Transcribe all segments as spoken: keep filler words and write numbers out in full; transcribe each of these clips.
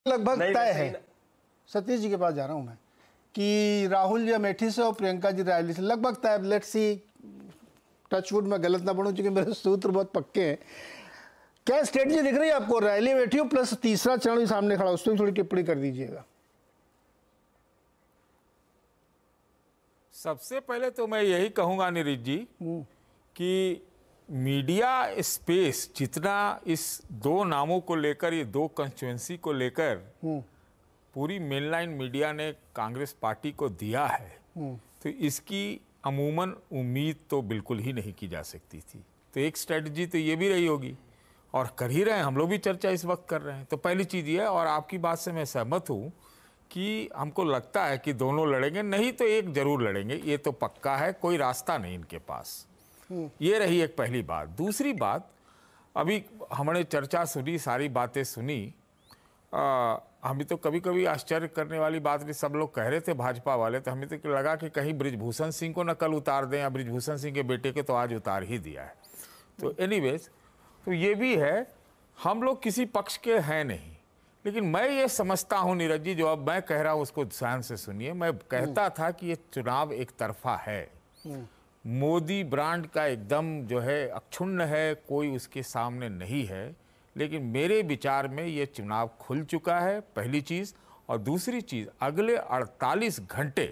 लगभग तय है, सतीश जी के पास जा रहा हूं मैं, कि राहुल जी अमेठी से और प्रियंका जी रायली से लगभग तय। लेट्स सी, टचवुड में गलत ना पढ़ूं क्योंकि मेरे सूत्र बहुत पक्के हैं। क्या स्ट्रेटजी दिख रही है आपको? रायली अमेठी हो प्लस तीसरा चरण भी सामने खड़ा, उस पर थोड़ी टिप्पणी कर दीजिएगा। सबसे पहले तो मैं यही कहूंगा नीरज जी कि मीडिया स्पेस जितना इस दो नामों को लेकर, ये दो कंस्टिट्यूएंसी को लेकर पूरी मेनलाइन मीडिया ने कांग्रेस पार्टी को दिया है, तो इसकी अमूमन उम्मीद तो बिल्कुल ही नहीं की जा सकती थी। तो एक स्ट्रेटजी तो ये भी रही होगी, और कर ही रहे हैं, हम लोग भी चर्चा इस वक्त कर रहे हैं। तो पहली चीज़ ये है, और आपकी बात से मैं सहमत हूँ कि हमको लगता है कि दोनों लड़ेंगे, नहीं तो एक जरूर लड़ेंगे, ये तो पक्का है, कोई रास्ता नहीं इनके पास। ये रही एक पहली बात। दूसरी बात, अभी हमने चर्चा सुनी, सारी बातें सुनी, आ, हमें तो कभी कभी आश्चर्य करने वाली बात भी सब लोग कह रहे थे भाजपा वाले, तो हमें तो लगा कि कहीं बृजभूषण सिंह को न कल उतार दें, या बृजभूषण सिंह के बेटे के तो आज उतार ही दिया है। तो एनीवेज, तो ये भी है, हम लोग किसी पक्ष के हैं नहीं, लेकिन मैं ये समझता हूँ नीरज जी, जो अब मैं कह रहा हूँ उसको ध्यान से सुनिए। मैं कहता था कि ये चुनाव एक तरफा है, मोदी ब्रांड का एकदम जो है अक्षुण्ण है, कोई उसके सामने नहीं है, लेकिन मेरे विचार में ये चुनाव खुल चुका है, पहली चीज़। और दूसरी चीज़, अगले अड़तालीस घंटे,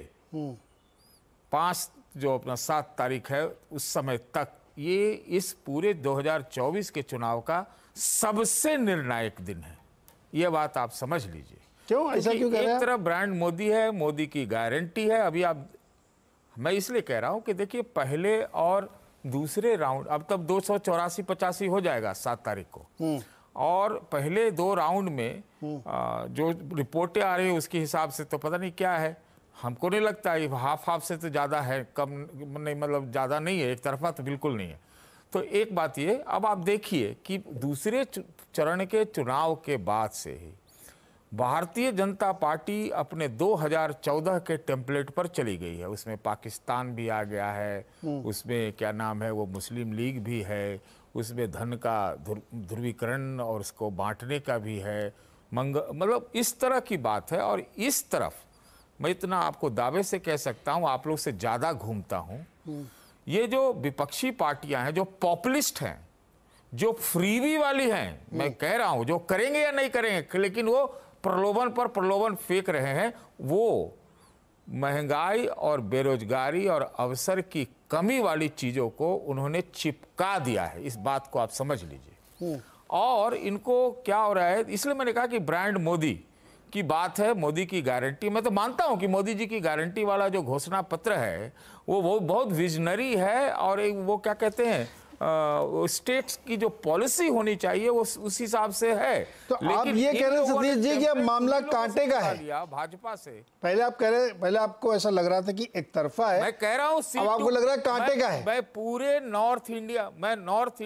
पाँच जो अपना सात तारीख है उस समय तक, ये इस पूरे दो हज़ार चौबीस के चुनाव का सबसे निर्णायक दिन है। ये बात आप समझ लीजिए। क्यों ऐसा क्यों कह रहे हैं? एक तरफ ब्रांड मोदी है, मोदी की गारंटी है। अभी आप, मैं इसलिए कह रहा हूं कि देखिए, पहले और दूसरे राउंड, अब तब दो सौ चौरासी पचासी हो जाएगा सात तारीख को, और पहले दो राउंड में आ, जो रिपोर्टें आ रही है उसके हिसाब से तो पता नहीं क्या है, हमको नहीं लगता ये हाफ हाफ से तो ज़्यादा है, कम नहीं, मतलब ज़्यादा नहीं है, एक तरफा तो बिल्कुल नहीं है। तो एक बात ये, अब आप देखिए कि दूसरे चरण के चुनाव के बाद से ही भारतीय जनता पार्टी अपने दो हज़ार चौदह के टेम्पलेट पर चली गई है। उसमें पाकिस्तान भी आ गया है, उसमें क्या नाम है वो मुस्लिम लीग भी है, उसमें धन का ध्रुवीकरण और उसको बांटने का भी है, मंग मतलब इस तरह की बात है। और इस तरफ मैं इतना आपको दावे से कह सकता हूँ, आप लोग से ज़्यादा घूमता हूँ, ये जो विपक्षी पार्टियां हैं, जो पॉपुलिस्ट हैं, जो फ्रीवी वाली हैं, मैं कह रहा हूं, जो करेंगे या नहीं करेंगे, लेकिन वो प्रलोभन पर प्रलोभन फेंक रहे हैं, वो महंगाई और बेरोजगारी और अवसर की कमी वाली चीजों को उन्होंने चिपका दिया है। इस बात को आप समझ लीजिए। और इनको क्या हो रहा है, इसलिए मैंने कहा कि ब्रांड मोदी की बात है, मोदी की गारंटी। मैं तो मानता हूं कि मोदी जी की गारंटी वाला जो घोषणा पत्र है वो वो बहुत विजनरी है, और वो क्या कहते हैं, स्टेट्स की जो पॉलिसी होनी चाहिए वो उस हिसाब से है। तो आप ये कह रहे हैं सतीश जी कि अब मामला कांटे का है भाजपा से? पहले आप कह रहे, पहले आपको ऐसा लग रहा था कि एक तरफा है, मैं कह रहा हूं अब आपको लग रहा है कांटे का है। मैं पूरे नॉर्थ इंडिया, मैं नॉर्थ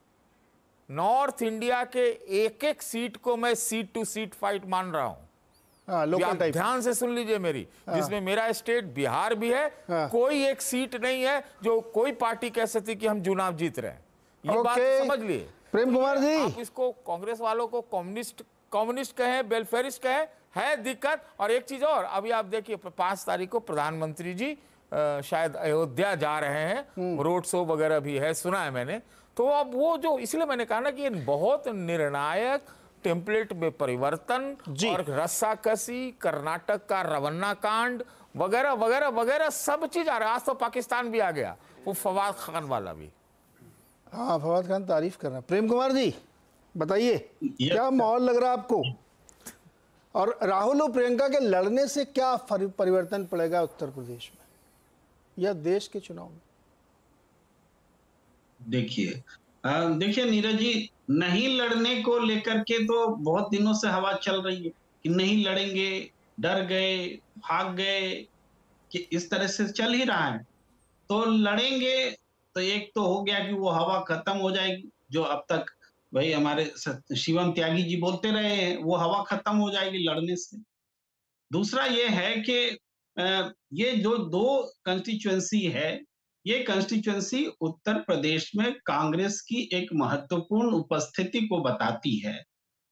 नॉर्थ इंडिया के एक एक सीट को मैं सीट टू सीट फाइट मान रहा हूं। हाँ, लोकल टाइप। ध्यान से सुन लीजिए मेरी, हाँ। जिसमें मेरा स्टेट बिहार भी है, हाँ। कोई एक सीट नहीं है जो कोई पार्टी कह सकती कि हम चुनाव जीत रहे हैं। ये बात समझ लिए। प्रेम कुमार जी, आप इसको कांग्रेस वालों को कम्युनिस्ट कम्युनिस्ट कहें, वेलफेयरिस्ट कहें, है दिक्कत। और एक चीज और, अभी आप देखिए पांच तारीख को प्रधानमंत्री जी आ, शायद अयोध्या जा रहे हैं, रोड शो वगैरह भी है, सुना है मैंने। तो अब वो जो, इसलिए मैंने कहा ना कि बहुत निर्णायक टेम्पलेट में परिवर्तन और रस्साकसी, कर्नाटक का रवन्ना कांड वगैरह वगैरह वगैरह सब चीज आ रहा है। आज तो पाकिस्तान भी आ गया, वो फवाद खान वाला भी। हाँ, फवाद खान तारीफ कर रहा है। प्रेम कुमार जी बताइए, क्या माहौल लग रहा है आपको, और राहुल और प्रियंका के लड़ने से क्या परिवर्तन पड़ेगा उत्तर प्रदेश में या देश के चुनाव में? देखिए देखिए नीरज जी, नहीं लड़ने को लेकर के तो बहुत दिनों से हवा चल रही है कि नहीं लड़ेंगे, डर गए, भाग गए, कि इस तरह से चल ही रहा है। तो लड़ेंगे तो एक तो हो गया कि वो हवा खत्म हो जाएगी, जो अब तक भाई हमारे शिवम त्यागी जी बोलते रहे हैं, वो हवा खत्म हो जाएगी लड़ने से। दूसरा ये है कि ये जो दो कंस्टिट्यूएंसी है, ये कंस्टिट्यूएंसी उत्तर प्रदेश में कांग्रेस की एक महत्वपूर्ण उपस्थिति को बताती है।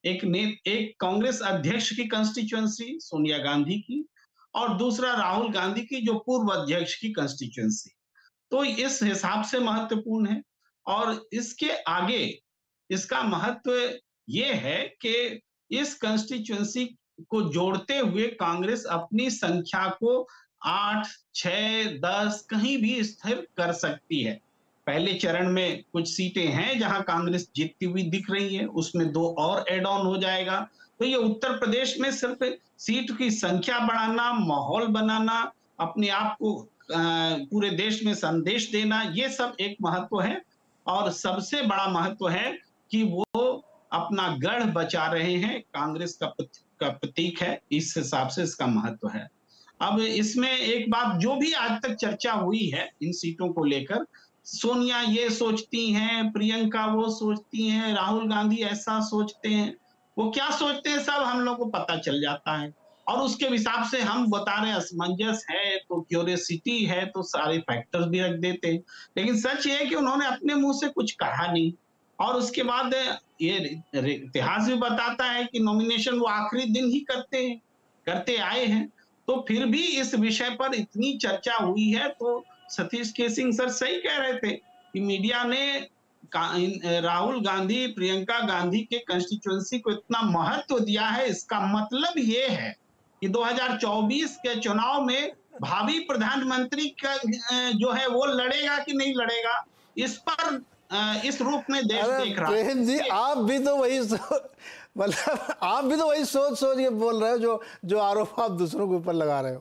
एक ने एक कांग्रेस अध्यक्ष की कंस्टिट्यूएंसी सोनिया गांधी की, और दूसरा राहुल गांधी की जो पूर्व अध्यक्ष की कंस्टिट्यूएंसी। तो इस हिसाब से महत्वपूर्ण है। और इसके आगे इसका महत्व ये है कि इस कंस्टिट्यूएंसी को जोड़ते हुए कांग्रेस अपनी संख्या को आठ, छह, दस कहीं भी स्थिर कर सकती है। पहले चरण में कुछ सीटें हैं जहां कांग्रेस जीतती हुई दिख रही है, उसमें दो और एड ऑन हो जाएगा। तो ये उत्तर प्रदेश में सिर्फ सीट की संख्या बढ़ाना, माहौल बनाना, अपने आप को पूरे देश में संदेश देना, ये सब एक महत्व है। और सबसे बड़ा महत्व है कि वो अपना गढ़ बचा रहे हैं, कांग्रेस का का प्रतीक है, इस हिसाब से इसका महत्व है। अब इसमें एक बात जो भी आज तक चर्चा हुई है इन सीटों को लेकर, सोनिया ये सोचती हैं, प्रियंका वो सोचती हैं, राहुल गांधी ऐसा सोचते हैं, वो क्या सोचते हैं सब हम लोग को पता चल जाता है। और उसके हिसाब से हम बता रहे हैं असमंजस है तो क्यूरियोसिटी है तो सारे फैक्टर्स भी रख देते हैं। लेकिन सच ये है कि उन्होंने अपने मुंह से कुछ कहा नहीं। और उसके बाद ये इतिहास भी बताता है कि नॉमिनेशन वो आखिरी दिन ही करते हैं, करते आए हैं। तो फिर भी इस विषय पर इतनी चर्चा हुई है। तो सतीश के सिंह सर सही कह रहे थे कि मीडिया ने राहुल गांधी, प्रियंका गांधी के कंस्टिट्यूएंसी को इतना महत्व दिया है। इसका मतलब ये है कि दो हज़ार चौबीस के चुनाव में भावी प्रधानमंत्री का जो है वो लड़ेगा कि नहीं लड़ेगा, इस पर इस रूप में देश देख रहा है। प्रेम जी, आप भी तो वही मतलब आप भी तो वही सोच सोच के बोल रहे हो जो जो आरोप आप दूसरों के ऊपर लगा रहे हो।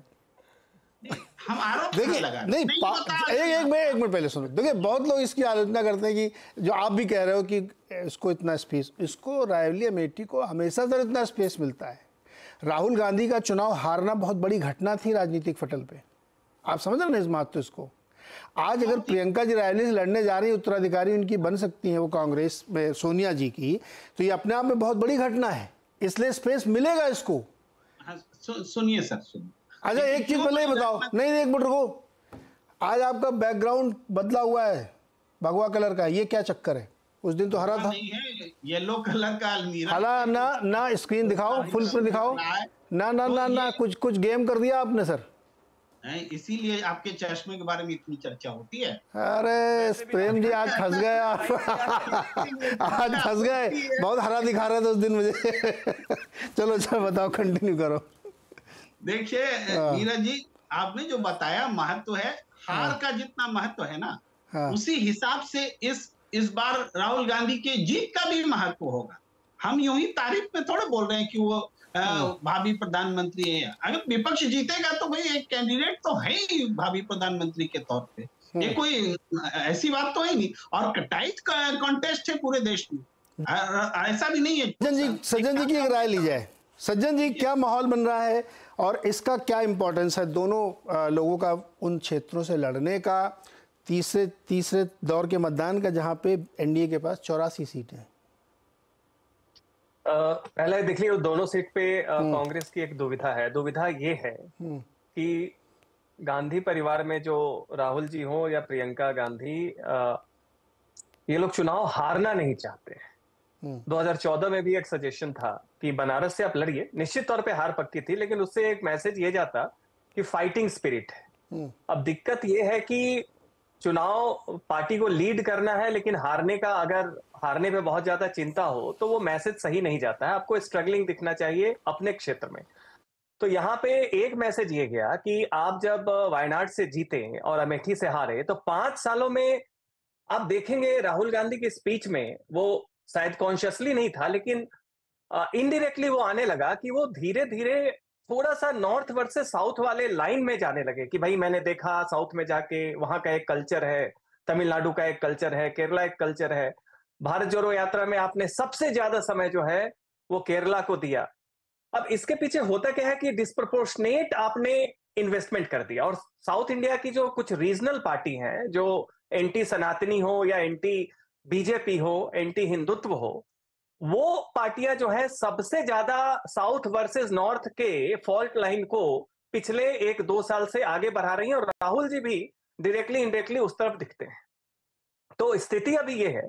हम आरोप देखिए लगा नहीं, नहीं एक एक मिनट एक मिनट पहले सुनो। देखिए बहुत लोग इसकी आलोचना करते हैं कि जो आप भी कह रहे हो कि इसको इतना स्पेस, इसको रायबरेली अमेठी को हमेशा से इतना स्पेस मिलता है। राहुल गांधी का चुनाव हारना बहुत बड़ी घटना थी राजनीतिक पटल पे, आप समझ रहे ना इस बात। तो इसको आज अगर प्रियंका जी रायबरेली से लड़ने जा रही है, उत्तराधिकारी उनकी बन सकती हैं वो कांग्रेस में सोनिया जी की, तो ये अपने आप में बहुत बड़ी घटना है, इसलिए स्पेस मिलेगा इसको। सुनिए सर, सुनिए। अच्छा एक चीज पहले ही बताओ, नहीं नहीं एक मिनट रुको, आज आपका बैकग्राउंड बदला हुआ है भगवा कलर का, ये क्या चक्कर है? उस दिन तो हरा था। नहीं है, येलो कलर का अलमीरा। हला ना ना स्क्रीन दिखाओ, फुल स्क्रीन दिखाओ ना ना ना ना कुछ कुछ गेम कर दिया आपने सर। इसीलिए आपके चश्मे के बारे में इतनी चर्चा होती है। अरे प्रेम जी आज फंस गए आप आज फंस गए, बहुत हरा दिखा रहे थे उस दिन मुझे चलो चलो बताओ, कंटिन्यू करो। देखिए नीरज जी, आपने जो बताया महत्व है, हार का जितना महत्व है ना, उसी हिसाब से इस इस बार राहुल गांधी के जीत का भी महत्व होगा। हम यूं ही तारीफ में थोड़े बोल रहे हैं कि वो भावी प्रधानमंत्री है। अगर विपक्ष जीतेगा तो भाई एक कैंडिडेट तो है ही भावी प्रधानमंत्री के तौर पे, ये कोई ऐसी बात तो है नहीं। और टाइट कॉन्टेस्ट है पूरे देश में, ऐसा भी नहीं है। सज्जन जी, सज्जन जी की एक राय ली जाए। सज्जन जी, क्या माहौल बन रहा है और इसका क्या इंपॉर्टेंस है दोनों लोगों का उन क्षेत्रों से लड़ने का, तीसरे तीसरे दौर के मतदान का, जहां पे एनडीए के पास चौरासी सीटें हैं? पहले देख लियो, दोनों सीट पे कांग्रेस की एक दुविधा है। दुविधा ये है कि गांधी परिवार में जो राहुल जी हो या प्रियंका गांधी, ये लोग चुनाव हारना नहीं चाहते हैं। दो हज़ार चौदह में भी एक सजेशन था कि बनारस से आप लड़िए, निश्चित तौर पे हार पक्की थी, लेकिन उससे एक मैसेज ये जाता कि फाइटिंग स्पिरिट है। अब दिक्कत ये है कि चुनाव पार्टी को लीड करना है, लेकिन हारने का, अगर हारने पे बहुत ज्यादा चिंता हो तो वो मैसेज सही नहीं जाता है। आपको स्ट्रगलिंग दिखना चाहिए अपने क्षेत्र में। तो यहाँ पे एक मैसेज ये गया कि आप जब वायनाड से जीते और अमेठी से हारे, तो पांच सालों में आप देखेंगे राहुल गांधी की स्पीच में, वो शायद कॉन्शियसली नहीं था लेकिन इनडायरेक्टली वो आने लगा कि वो धीरे धीरे थोड़ा सा नॉर्थ वर्सेस साउथ वाले लाइन में जाने लगे कि भाई मैंने देखा साउथ में जाके वहां का एक कल्चर है, तमिलनाडु का एक कल्चर है, केरला एक कल्चर है। भारत जोड़ो यात्रा में आपने सबसे ज्यादा समय जो है वो केरला को दिया। अब इसके पीछे होता क्या है कि डिस्प्रपोर्शनेट आपने इन्वेस्टमेंट कर दिया। और साउथ इंडिया की जो कुछ रीजनल पार्टी हैं, जो एंटी सनातनी हो या एंटी बीजेपी हो, एंटी हिंदुत्व हो, वो पार्टियां जो है सबसे ज्यादा साउथ वर्सेस नॉर्थ के फॉल्ट लाइन को पिछले एक दो साल से आगे बढ़ा रही हैं, और राहुल जी भी डायरेक्टली इनडायरेक्टली उस तरफ दिखते हैं। तो स्थिति अभी ये है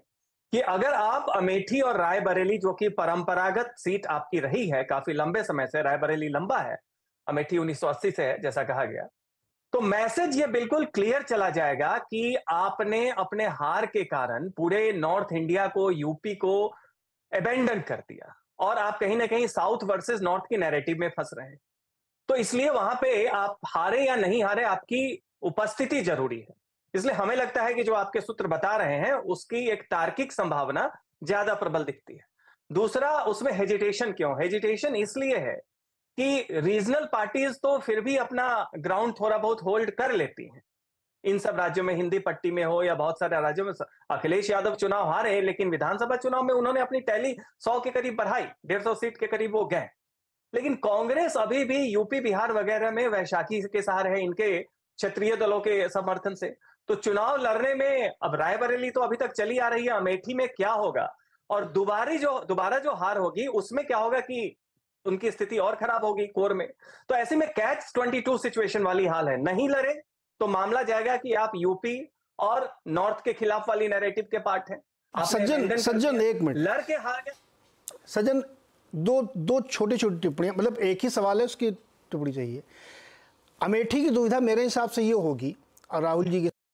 कि अगर आप अमेठी और रायबरेली, जो कि परंपरागत सीट आपकी रही है काफी लंबे समय से, रायबरेली लंबा है, अमेठी उन्नीस सौ अस्सी से है जैसा कहा गया, तो मैसेज ये बिल्कुल क्लियर चला जाएगा कि आपने अपने हार के कारण पूरे नॉर्थ इंडिया को, यूपी को अबेंडन कर दिया और आप कहीं ना कहीं साउथ वर्सेस नॉर्थ की नैरेटिव में फंस रहे हैं। तो इसलिए वहां पे आप हारे या नहीं हारे, आपकी उपस्थिति जरूरी है। इसलिए हमें लगता है कि जो आपके सूत्र बता रहे हैं उसकी एक तार्किक संभावना ज्यादा प्रबल दिखती है। दूसरा, उसमें हेजिटेशन क्यों? हेजिटेशन इसलिए है कि रीजनल पार्टीज तो फिर भी अपना ग्राउंड थोड़ा बहुत होल्ड कर लेती हैं इन सब राज्यों में, हिंदी पट्टी में हो या बहुत सारे राज्यों में। अखिलेश यादव चुनाव हारे, लेकिन विधानसभा चुनाव में उन्होंने अपनी टैली सौ के करीब बढ़ाई, डेढ़ सौ सीट के करीब वो गए। लेकिन कांग्रेस अभी भी यूपी बिहार वगैरह में वैशाखी के सहारे है, इनके क्षेत्रीय दलों के समर्थन से। तो चुनाव लड़ने में अब रायबरेली तो अभी तक चली आ रही है, अमेठी में क्या होगा और दोबारा जो दोबारा जो हार होगी उसमें क्या होगा कि उनकी स्थिति और खराब होगी कोर में। तो ऐसे में कैच ट्वेंटी टू सिचुएशन वाली हाल है। नहीं लड़े तो मामला जाएगा कि आप यूपी और नॉर्थ के खिलाफ वाली नैरेटिव के पार्ट हैं। सज्जन सज्जन एक मिनट, लड़ के हार गए। सज्जन दो दो छोटी छोटी टिप्पणियां, मतलब एक ही सवाल है, उसकी टिप्पणी चाहिए। अमेठी की दुविधा मेरे हिसाब से ये होगी, और राहुल जी की